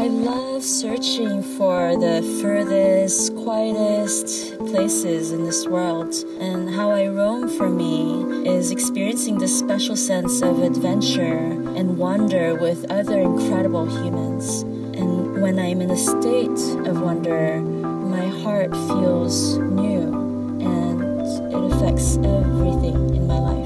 I love searching for the furthest, quietest places in this world, and how I roam for me is experiencing this special sense of adventure and wonder with other incredible humans. And when I'm in a state of wonder, my heart feels new, and it affects everything in my life.